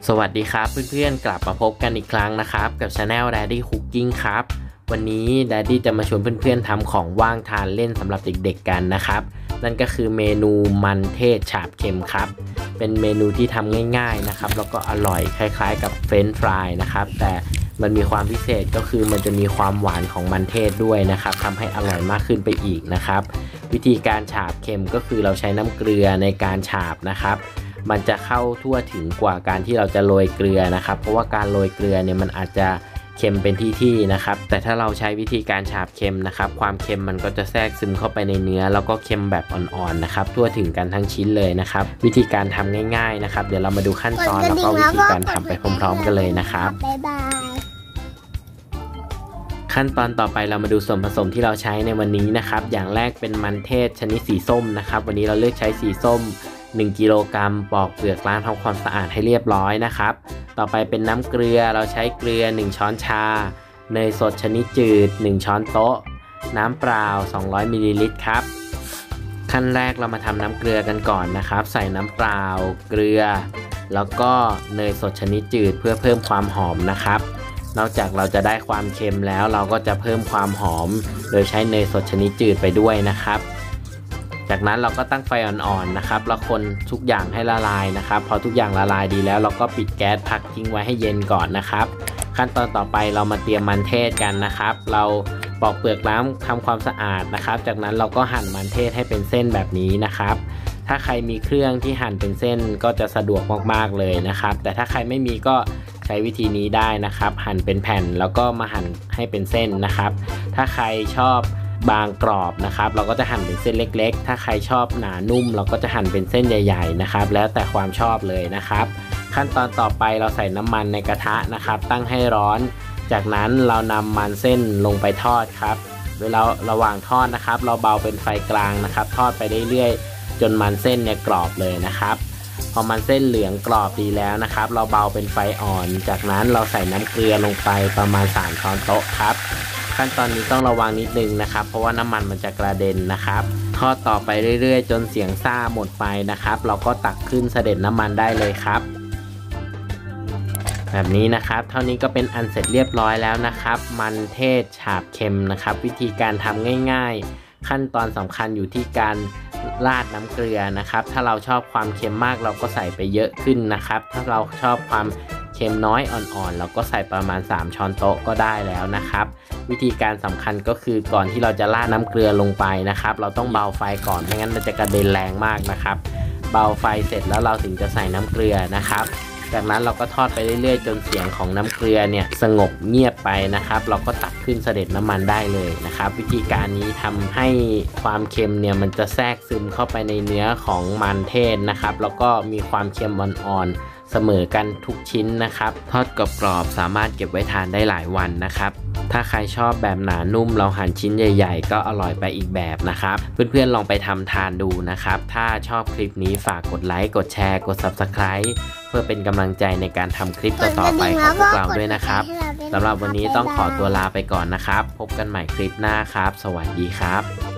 สวัสดีครับเพื่อนๆกลับมาพบกันอีกครั้งนะครับกับ Channel Daddy Cooking ครับวันนี้ Daddy จะมาชวนเพื่อนๆทำของว่างทานเล่นสำหรับเด็กๆกันนะครับนั่นก็คือเมนูมันเทศฉาบเค็มครับเป็นเมนูที่ทำง่ายๆนะครับแล้วก็อร่อยคล้ายๆกับเฟรนช์ฟรายนะครับแต่มันมีความพิเศษก็คือมันจะมีความหวานของมันเทศด้วยนะครับทำให้อร่อยมากขึ้นไปอีกนะครับวิธีการฉาบเค็มก็คือเราใช้น้ำเกลือในการฉาบนะครับมันจะเข้าทั่วถึงกว่าการที่เราจะโรยเกลือนะครับเพราะว่าการโรยเกลือเนี่ยมันอาจจะเค็มเป็นที่นะครับแต่ถ้าเราใช้วิธีการฉาบเค็มนะครับความเค็มมันก็จะแทรกซึมเข้าไปในเนื้อแล้วก็เค็มแบบอ่อนๆนะครับทั่วถึงกันทั้งชิ้นเลยนะครับวิธีการทำง่ายๆนะครับเดี๋ยวเรามาดูขั้นตอนแล้วก็วิธีการทำไปพร้อมๆกันเลยนะครับขั้นตอนต่อไปเรามาดูส่วนผสมที่เราใช้ในวันนี้นะครับอย่างแรกเป็นมันเทศชนิดสีส้มนะครับวันนี้เราเลือกใช้สีส้ม1กิโลกรัมปอกเปลือกล้างทำความสะอาดให้เรียบร้อยนะครับต่อไปเป็นน้ำเกลือเราใช้เกลือ1ช้อนชาเนยสดชนิดจืด1ช้อนโต๊ะน้ำเปล่า200มิลลิลิตรครับขั้นแรกเรามาทำน้ำเกลือกันก่อนนะครับใส่น้ำเปล่าเกลือแล้วก็เนยสดชนิดจืดเพื่อเพิ่มความหอมนะครับนอกจากเราจะได้ความเค็มแล้วเราก็จะเพิ่มความหอมโดยใช้เนยสดชนิดจืดไปด้วยนะครับจากนั้นเราก็ตั้งไฟอ่อนๆนะครับแล้วคนทุกอย่างให้ละลายนะครับพอทุกอย่างละลายดีแล้วเราก็ปิดแก๊สพักทิ้งไว้ให้เย็นก่อนนะครับขั้นตอนต่อไปเรามาเตรียมมันเทศกันนะครับเราปอกเปลือกล้างทำความสะอาดนะครับจากนั้นเราก็หั่นมันเทศให้เป็นเส้นแบบนี้นะครับถ้าใครมีเครื่องที่หั่นเป็นเส้นก็จะสะดวกมากๆเลยนะครับแต่ถ้าใครไม่มีก็ใช้วิธีนี้ได้นะครับหั่นเป็นแผ่นแล้วก็มาหั่นให้เป็นเส้นนะครับถ้าใครชอบบางกรอบนะครับเราก็จะหั่นเป็นเส้นเล็กๆถ้าใครชอบหนานุ่มเราก็จะหั่นเป็นเส้นใหญ่ๆนะครับแล้วแต่ความชอบเลยนะครับขั้นตอนต่อไปเราใส่น้ำมันในกระทะนะครับตั้งให้ร้อนจากนั้นเรานำมันเส้นลงไปทอดครับเวลาระหว่างทอดนะครับเราเบาเป็นไฟกลางนะครับทอดไปเรื่อยๆจนมันเส้นเนี่ยกรอบเลยนะครับพอมันเส้นเหลืองกรอบดีแล้วนะครับเราเบาเป็นไฟอ่อนจากนั้นเราใส่น้ำเกลือลงไปประมาณ3ช้อนโต๊ะครับขั้นตอนนี้ต้องระวังนิดนึงนะครับเพราะว่าน้ำมันมันจะกระเด็นนะครับทอดต่อไปเรื่อยๆจนเสียงซ่าหมดไปนะครับเราก็ตักขึ้นเสด็จน้ำมันได้เลยครับแบบนี้นะครับเท่านี้ก็เป็นอันเสร็จเรียบร้อยแล้วนะครับมันเทศฉาบเค็มนะครับวิธีการทำง่ายๆขั้นตอนสำคัญอยู่ที่การราดน้ำเกลือนะครับถ้าเราชอบความเค็มมากเราก็ใส่ไปเยอะขึ้นนะครับถ้าเราชอบความเค็มน้อยอ่อนๆเราก็ใส่ประมาณ3ช้อนโต๊ะก็ได้แล้วนะครับวิธีการสำคัญก็คือก่อนที่เราจะราดน้ำเกลือลงไปนะครับเราต้องเบาไฟก่อนไม่งั้นมันจะกระเด็นแรงมากนะครับเบาไฟเสร็จแล้วเราถึงจะใส่น้ำเกลือนะครับจากนั้นเราก็ทอดไปเรื่อยๆจนเสียงของน้ำเกลือเนี่ยสงบเงียบไปนะครับเราก็ตักขึ้นเสด็จน้ำมันได้เลยนะครับวิธีการนี้ทำให้ความเค็มเนี่ยมันจะแทรกซึมเข้าไปในเนื้อของมันเทศนะครับแล้วก็มีความเค็มอ่อนๆเสมอกันทุกชิ้นนะครับทอดกรอบๆสามารถเก็บไว้ทานได้หลายวันนะครับถ้าใครชอบแบบหนานุ่มเราหั่นชิ้นใหญ่ๆก็อร่อยไปอีกแบบนะครับเพื่อนๆลองไปทำทานดูนะครับถ้าชอบคลิปนี้ฝากกดไลค์กดแชร์กด Subscribe เพื่อเป็นกำลังใจในการทำคลิปต่อๆไปของพวกเราด้วยนะครับสำหรับวันนี้ต้องขอตัวลาไปก่อนนะครับพบกันใหม่คลิปหน้าครับสวัสดีครับ